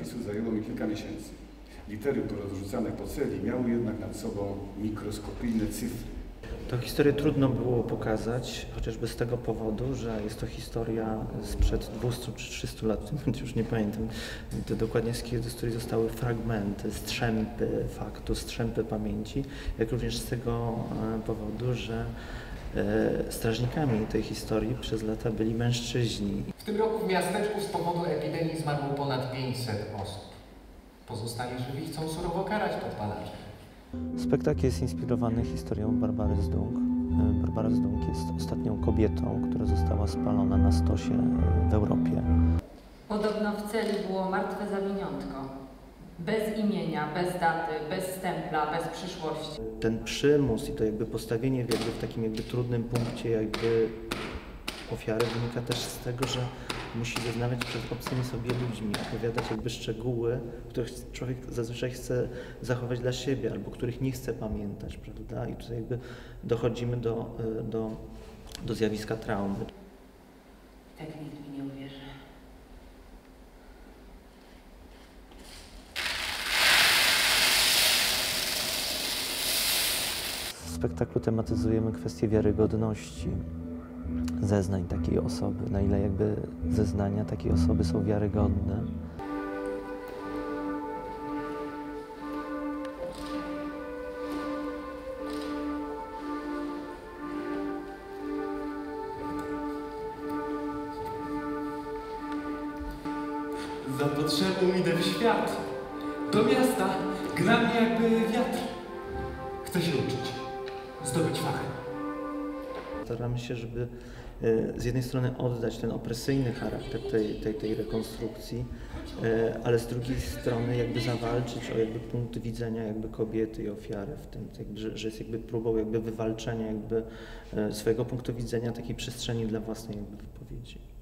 napisu zajęło mi kilka miesięcy. Litery porozrzucane po celi miały jednak nad sobą mikroskopijne cyfry. Tę historię trudno było pokazać, chociażby z tego powodu, że jest to historia sprzed 200 czy 300 lat, już nie pamiętam dokładnie z której zostały fragmenty, strzępy faktu, strzępy pamięci, jak również z tego powodu, że strażnikami tej historii przez lata byli mężczyźni. W tym roku w miasteczku z powodu epidemii zmarło ponad 500 osób. Pozostali żywi chcą surowo karać podpalaczy. Spektakl jest inspirowany historią Barbary Zdung. Barbara Zdung jest ostatnią kobietą, która została spalona na stosie w Europie. Podobno w celi było martwe zawiniątko. Bez imienia, bez daty, bez stempla, bez przyszłości. Ten przymus i to jakby postawienie w takim trudnym punkcie ofiary wynika też z tego, że musi zeznawać przed obcymi sobie ludźmi, opowiadać szczegóły, których człowiek zazwyczaj chce zachować dla siebie, albo których nie chce pamiętać, prawda? I tutaj dochodzimy do zjawiska traumy. Tak nikt mi nie uwierzy. W spektaklu tematyzujemy kwestię wiarygodności zeznań takiej osoby, na ile zeznania takiej osoby są wiarygodne. Za potrzebą idę w świat. Do miasta gra mnie jakby wiatr. Chcę się uczyć, zdobyć fachę. Staramy się, żeby z jednej strony oddać ten opresyjny charakter tej rekonstrukcji, ale z drugiej strony zawalczyć o punkt widzenia kobiety i ofiary w tym, że jest próbą wywalczenia swojego punktu widzenia, takiej przestrzeni dla własnej wypowiedzi.